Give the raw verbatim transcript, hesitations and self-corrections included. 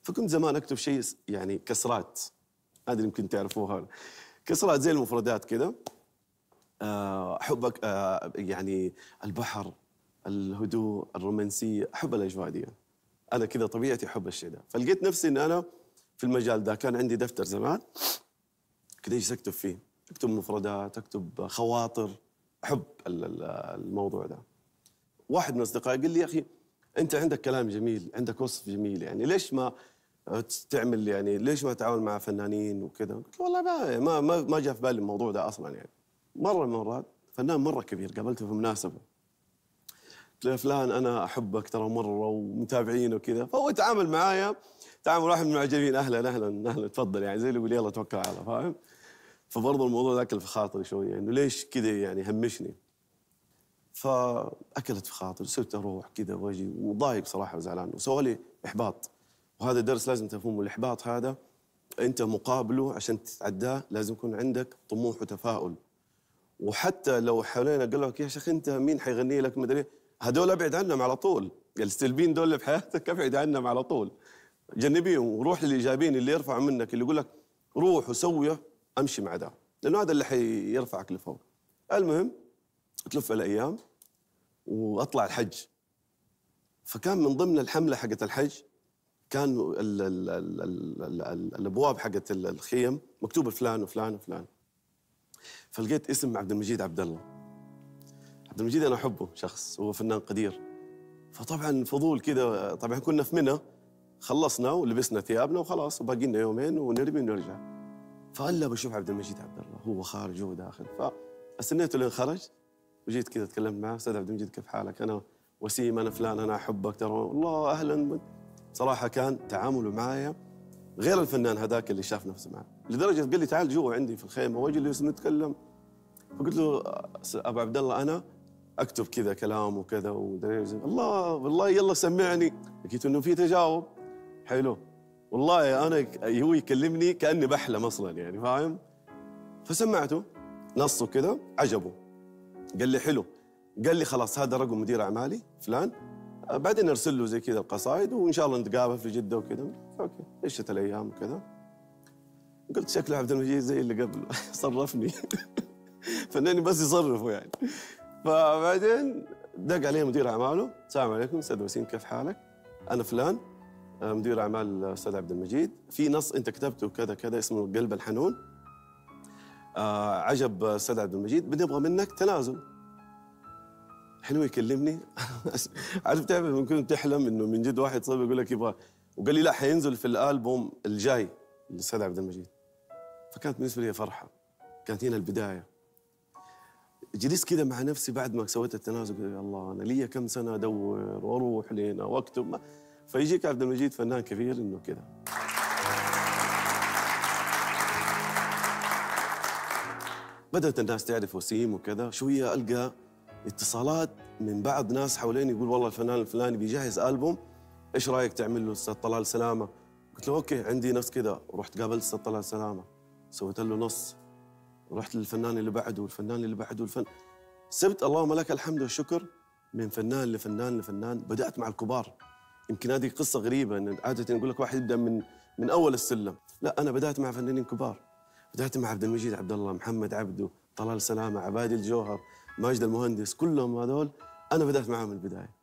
فكنت زمان اكتب شيء يعني كسرات، ما ادري يمكن تعرفوها، كسرات زي المفردات كذا. احبك يعني البحر، الهدوء، الرومانسيه، احب الاجواء دي. انا كذا طبيعتي احب الشيء ده، فلقيت نفسي ان انا في المجال ده. كان عندي دفتر زمان كنت اجلس اكتب فيه، اكتب مفردات، اكتب خواطر، احب الموضوع ده. واحد من اصدقائي قال لي يا اخي انت عندك كلام جميل، عندك وصف جميل، يعني ليش ما تعمل يعني ليش ما تتعاون مع فنانين وكذا؟ قلت له والله ما ما ما جاء في بالي الموضوع ده اصلا. يعني مره من المرات فنان مره كبير قابلته في مناسبه، قلت له فلان انا احبك ترى مره ومتابعين وكذا، فهو تعامل معايا تعامل واحد من المعجبين، اهلا اهلا اهلا تفضل، يعني زي اللي يقول يلا توكل على الله، فاهم؟ فبرضه الموضوع ذاك في خاطري شويه انه ليش كذا يعني همشني. فاكلت في خاطري، صرت اروح كذا واجي وضايق صراحه وزعلان، وسوى لي احباط. وهذا درس لازم تفهمه، الاحباط هذا انت مقابله عشان تتعداه لازم يكون عندك طموح وتفاؤل. وحتى لو حوالينا قال لك يا شيخ انت مين حيغني لك مدري، هذول ابعد عنهم على طول، السلبيين دول اللي بحياتك ابعد عنهم على طول، جنبيهم وروح للايجابيين اللي يرفعوا منك، اللي يقول لك روح وسوي، امشي مع ده، لانه هذا اللي حيرفعك لفوق. المهم تلف الايام واطلع الحج. فكان من ضمن الحمله حقت الحج كان ال ال ال ال ال ال الابواب حقت الخيم مكتوبه فلان وفلان وفلان. فلقيت اسم عبد المجيد عبد الله. عبد المجيد انا احبه شخص، هو فنان قدير. فطبعا فضول كذا، طبعا كنا في منى، خلصنا ولبسنا ثيابنا وخلاص وباقي لنا يومين ونرمي ونرجع. فقال بشوف عبد المجيد عبد الله، هو خارج وهو داخل. فاستنيته لين خرج وجيت كذا تكلمت معه، استاذ عبد المجيد كيف حالك؟ انا وسيم، انا فلان، انا احبك ترى، والله اهلا. صراحه كان تعامله معايا غير الفنان هذاك اللي شاف نفسه معه، لدرجه قال لي تعال جوا عندي في الخيمه واجلس نتكلم. فقلت له ابو عبد الله انا اكتب كذا كلام وكذا ودريج. الله والله يلا سمعني. لقيت انه في تجاوب حلو، والله انا هو يكلمني كاني بحلم اصلا، يعني فاهم؟ فسمعته نصه كذا عجبه، قال لي حلو، قال لي خلاص هذا رقم مدير اعمالي فلان، بعدين ارسل له زي كذا القصائد وان شاء الله نتقابل في جده وكذا. اوكي عشت الايام وكذا. قلت شكله عبد المجيد زي اللي قبل صرفني فناني بس يصرفه يعني. فبعدين دق عليه مدير اعماله، السلام عليكم استاذ وسيم كيف حالك؟ انا فلان مدير اعمال الاستاذ عبد المجيد، في نص انت كتبته كذا كذا اسمه قلب الحنون، آه عجب استاذ عبد المجيد، بنبغى منك تنازل. حلو يكلمني عارف تعرف ممكن تحلم انه من جد واحد صاحبي يقول لك يبغى، وقال لي لا حينزل في الالبوم الجاي للاستاذ عبد المجيد. فكانت بالنسبه لي فرحه، كانت هنا البدايه. جلست كذا مع نفسي بعد ما سويت التنازل، قلت يا الله انا لي كم سنه ادور واروح لهنا واكتب، فيجيك عبد المجيد فنان كبير انه كذا. بدات الناس تعرف وسيم وكذا، شويه القى اتصالات من بعض ناس حوالين يقول والله الفنان الفلاني بيجهز البوم، ايش رايك تعمل له استاذ طلال سلامه؟ قلت له اوكي عندي نص كذا، ورحت قابلت استاذ طلال سلامه سويت له نص، ورحت للفنان اللي بعده والفنان اللي بعده والفن، سبت اللهم لك الحمد والشكر من فنان لفنان لفنان. بدات مع الكبار، يمكن هذه قصه غريبه ان عاده يقول لك واحد يبدا من من اول السلم، لا انا بدات مع فنانين كبار، بدات مع عبد المجيد عبد الله، محمد عبده، طلال سلامه، عبادي الجوهر، ماجد المهندس، كلهم هذول انا بدات معهم من البدايه.